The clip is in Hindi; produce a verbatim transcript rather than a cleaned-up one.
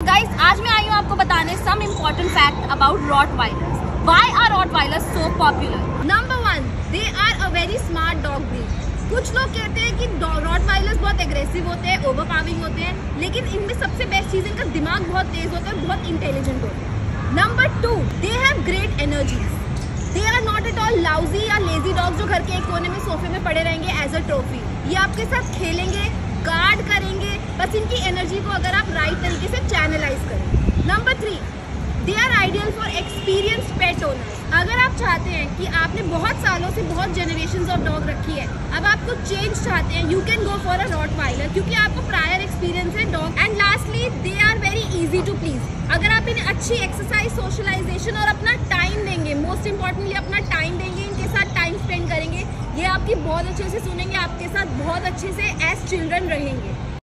गाइस, आज मैं आई हूँ आपको बताने some important fact about Rottweilers. Why are Rottweilers so popular? Number one, they are a very smart dog breed. कुछ लोग कहते हैं कि रॉटवाइलर्स बहुत एग्रेसिव होते हैं, ओवरपावरिंग होते हैं, लेकिन इनमें सबसे बेस्ट चीज़ इनका दिमाग बहुत तेज होता है और बहुत इंटेलिजेंट होते हैं. Number two, they have great energies. They are not at all lousy या लेजी डॉग जो घर के एक कोने में सोफे में पड़े रहेंगे एज अ ट्रॉफी. ये आपके साथ खेलेंगे, गार्ड करेंगे, बस इनकी एनर्जी को अगर आप राइट तरीके से चैनलाइज करें. Number three, they are ideal for experience pet owners. अगर आप चाहते हैं कि आपने बहुत सालों से बहुत जनरेशंस ऑफ डॉग रखी है, अब आप कुछ चेंज चाहते हैं, you can go for a Rottweiler क्योंकि आपको प्रायर एक्सपीरियंस है dog. And lastly, they are very easy to please. अगर आप इन्हें अच्छी एक्सरसाइज, सोशलाइजेशन और अपना टाइम देंगे, मोस्ट इंपॉर्टेंटली अपना टाइम देंगे, इनके साथ टाइम स्पेंड करेंगे, ये आपकी बहुत अच्छे से सुनेंगे, आपके साथ बहुत अच्छे से एज चिल्ड्रन रहेंगे.